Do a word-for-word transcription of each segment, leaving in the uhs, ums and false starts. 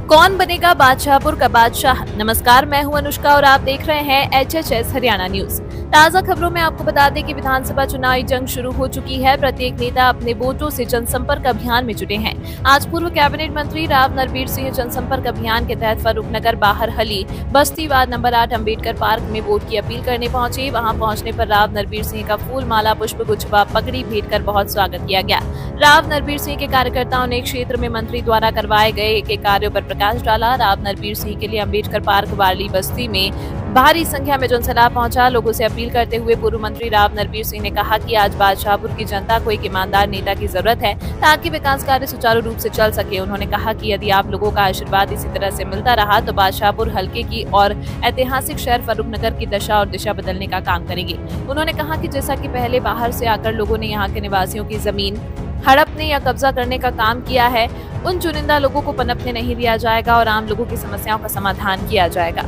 कौन बनेगा बादशाहपुर का बादशाह। नमस्कार, मैं हूं अनुष्का और आप देख रहे हैं H H S Haryana news. ताजा खबरों में आपको बता दें कि विधानसभा चुनावी जंग शुरू हो चुकी है। प्रत्येक नेता अपने वोटों से जनसंपर्क अभियान में जुटे हैं। आज पूर्व कैबिनेट मंत्री राव नरबीर सिंह जनसंपर्क अभियान के तहत फर्रुखनगर बाहरहली बस्ती वार्ड नंबर आठ अम्बेडकर पार्क में वोट की अपील करने पहुंचे। वहां पहुंचने पर राव नरबीर सिंह का फूल माला पुष्प गुच्छ व पगड़ी भेंट कर बहुत स्वागत किया गया। राव नरबीर सिंह के कार्यकर्ताओं ने क्षेत्र में मंत्री द्वारा करवाए गए एक एक कार्यों पर प्रकाश डाला। राव नरबीर सिंह के लिए अम्बेडकर पार्क वाली बस्ती में भारी संख्या में जनसैलाब पहुंचा। लोगों से अपील करते हुए पूर्व मंत्री राव नरबीर सिंह ने कहा कि आज बादशाहपुर की जनता को एक ईमानदार नेता की जरूरत है ताकि विकास कार्य सुचारू रूप से चल सके। उन्होंने कहा कि यदि आप लोगों का आशीर्वाद इसी तरह से मिलता रहा तो बादशाहपुर हल्के की और ऐतिहासिक शहर फर्रुखनगर की दशा और दिशा बदलने का काम करेंगे। उन्होंने कहा कि जैसा कि पहले बाहर से आकर लोगों ने यहाँ के निवासियों की जमीन हड़पने या कब्जा करने का काम किया है, उन चुनिंदा लोगों को पनपने नहीं दिया जाएगा और आम लोगों की समस्याओं का समाधान किया जाएगा।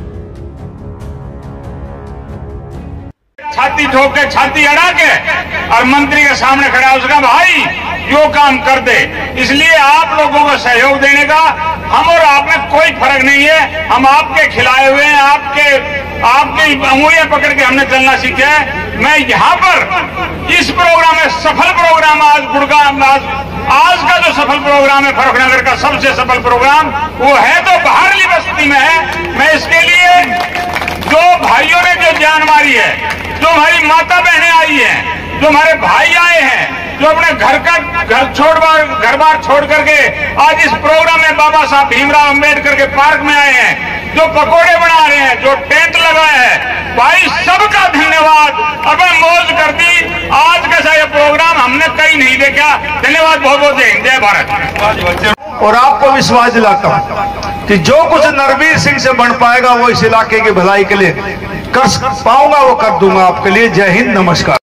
छाती ठोक के छाती अड़ा के और मंत्री के सामने खड़ा उसका भाई जो काम कर दे। इसलिए आप लोगों को सहयोग देने का हम और आप में कोई फर्क नहीं है। हम आपके खिलाए हुए हैं, आपके आपकी अंगुलियां पकड़ के हमने चलना सीखा है। मैं यहाँ पर इस प्रोग्राम में सफल प्रोग्राम आज गुड़गांव आज, आज का जो सफल प्रोग्राम है फर्रुखनगर का सबसे सफल प्रोग्राम वो है तो बाहरली बस्ती में है। मैं इसके लिए जो भाइयों ने जो जान मारी है, जो हमारी माता बहनें आई हैं, जो हमारे भाई आए हैं, जो अपने घर का घर छोड़ बार घर बार छोड़ करके आज इस प्रोग्राम में बाबा साहब भीमराव अंबेडकर के पार्क में आए हैं, जो पकोड़े बना रहे हैं, जो टेंट लगाए हैं, भाई सबका धन्यवाद। अब मौज कर दी। आज कैसा ये प्रोग्राम हमने कहीं नहीं देखा। धन्यवाद, बहुत बहुत जय हिंद, जय भारत। और आपको विश्वास दिलाता हूं कि जो कुछ नरबीर सिंह से बन पाएगा वो इस इलाके की भलाई के लिए कर पाऊंगा, वो कर दूंगा आपके लिए। जय हिंद, नमस्कार।